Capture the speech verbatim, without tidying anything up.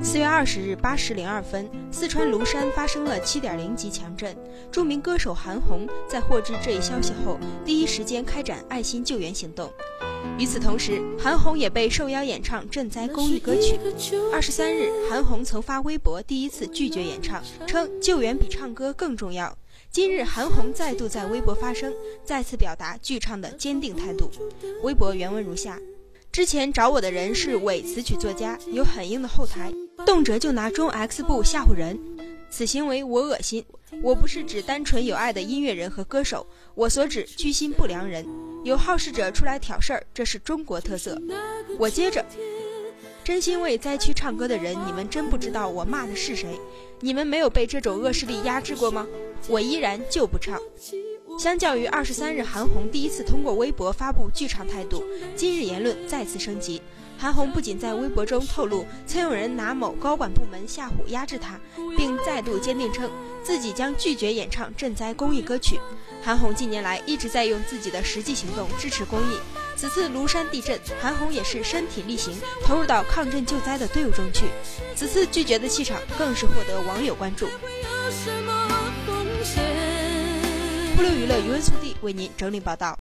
四月二十日八时零二分，四川芦山发生了 七点零 级强震。著名歌手韩红在获知这一消息后，第一时间开展爱心救援行动。与此同时，韩红也被受邀演唱赈灾公益歌曲。二十三日，韩红曾发微博第一次拒绝演唱，称救援比唱歌更重要。今日，韩红再度在微博发声，再次表达拒唱的坚定态度。微博原文如下：之前找我的人是伪词曲作家，有很硬的后台，动辄就拿中 X 部吓唬人，此行为我恶心。我不是指单纯有爱的音乐人和歌手，我所指居心不良人，有好事者出来挑事儿，这是中国特色。我接着，真心为灾区唱歌的人，你们真不知道我骂的是谁？你们没有被这种恶势力压制过吗？我依然就不唱。相较于二十三日韩红第一次通过微博发布拒唱态度，今日言论再次升级。韩红不仅在微博中透露曾有人拿某高管部门吓唬压制她，并再度坚定称自己将拒绝演唱赈灾公益歌曲。韩红近年来一直在用自己的实际行动支持公益，此次庐山地震，韩红也是身体力行投入到抗震救灾的队伍中去，此次拒绝的气场更是获得网友关注。呼噜娱乐余文速递为您整理报道。